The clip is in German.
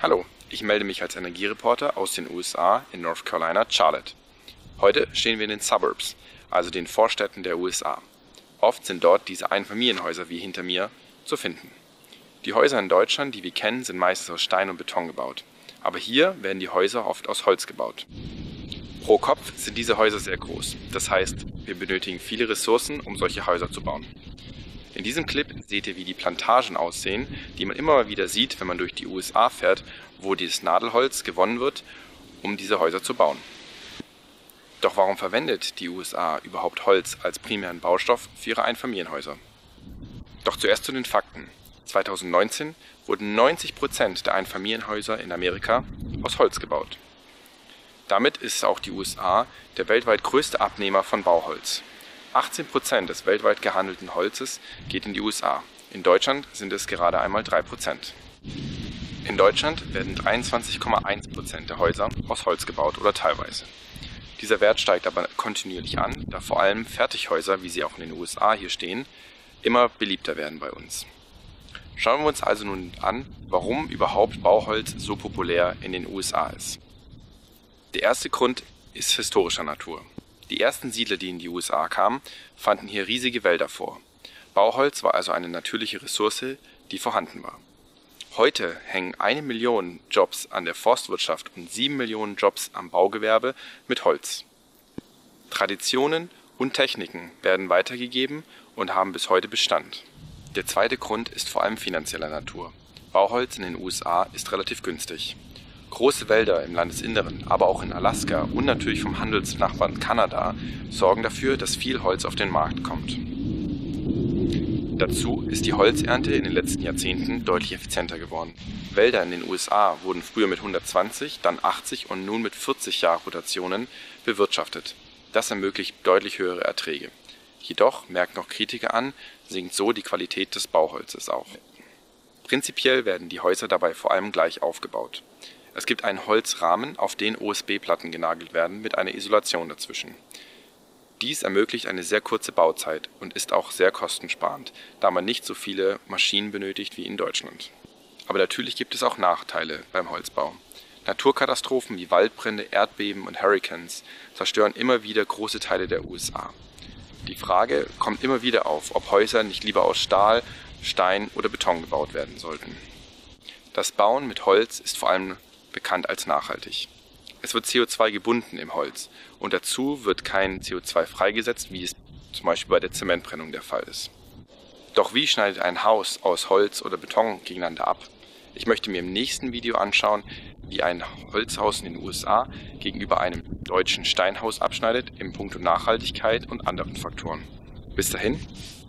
Hallo, ich melde mich als Energiereporter aus den USA in North Carolina, Charlotte. Heute stehen wir in den Suburbs, also den Vorstädten der USA. Oft sind dort diese Einfamilienhäuser wie hinter mir zu finden. Die Häuser in Deutschland, die wir kennen, sind meistens aus Stein und Beton gebaut. Aber hier werden die Häuser oft aus Holz gebaut. Pro Kopf sind diese Häuser sehr groß. Das heißt, wir benötigen viele Ressourcen, um solche Häuser zu bauen. In diesem Clip seht ihr, wie die Plantagen aussehen, die man immer mal wieder sieht, wenn man durch die USA fährt, wo dieses Nadelholz gewonnen wird, um diese Häuser zu bauen. Doch warum verwendet die USA überhaupt Holz als primären Baustoff für ihre Einfamilienhäuser? Doch zuerst zu den Fakten. 2019 wurden 90% der Einfamilienhäuser in Amerika aus Holz gebaut. Damit ist auch die USA der weltweit größte Abnehmer von Bauholz. 18% des weltweit gehandelten Holzes geht in die USA. In Deutschland sind es gerade einmal 3%. In Deutschland werden 23,1% der Häuser aus Holz gebaut oder teilweise. Dieser Wert steigt aber kontinuierlich an, da vor allem Fertighäuser, wie sie auch in den USA hier stehen, immer beliebter werden bei uns. Schauen wir uns also nun an, warum überhaupt Bauholz so populär in den USA ist. Der erste Grund ist historischer Natur. Die ersten Siedler, die in die USA kamen, fanden hier riesige Wälder vor. Bauholz war also eine natürliche Ressource, die vorhanden war. Heute hängen 1 Million Jobs an der Forstwirtschaft und 7 Millionen Jobs am Baugewerbe mit Holz. Traditionen und Techniken werden weitergegeben und haben bis heute Bestand. Der zweite Grund ist vor allem finanzieller Natur. Bauholz in den USA ist relativ günstig. Große Wälder im Landesinneren, aber auch in Alaska und natürlich vom Handelsnachbarn Kanada sorgen dafür, dass viel Holz auf den Markt kommt. Dazu ist die Holzernte in den letzten Jahrzehnten deutlich effizienter geworden. Wälder in den USA wurden früher mit 120, dann 80 und nun mit 40 Jahrrotationen bewirtschaftet. Das ermöglicht deutlich höhere Erträge. Jedoch, merken auch Kritiker an, sinkt so die Qualität des Bauholzes auch. Prinzipiell werden die Häuser dabei vor allem gleich aufgebaut. Es gibt einen Holzrahmen, auf den OSB-Platten genagelt werden, mit einer Isolation dazwischen. Dies ermöglicht eine sehr kurze Bauzeit und ist auch sehr kostensparend, da man nicht so viele Maschinen benötigt wie in Deutschland. Aber natürlich gibt es auch Nachteile beim Holzbau. Naturkatastrophen wie Waldbrände, Erdbeben und Hurrikans zerstören immer wieder große Teile der USA. Die Frage kommt immer wieder auf, ob Häuser nicht lieber aus Stahl, Stein oder Beton gebaut werden sollten. Das Bauen mit Holz ist vor allem bekannt als nachhaltig. Es wird CO2 gebunden im Holz und dazu wird kein CO2 freigesetzt, wie es zum Beispiel bei der Zementbrennung der Fall ist. Doch wie schneidet ein Haus aus Holz oder Beton gegeneinander ab? Ich möchte mir im nächsten Video anschauen, wie ein Holzhaus in den USA gegenüber einem deutschen Steinhaus abschneidet in puncto Nachhaltigkeit und anderen Faktoren. Bis dahin.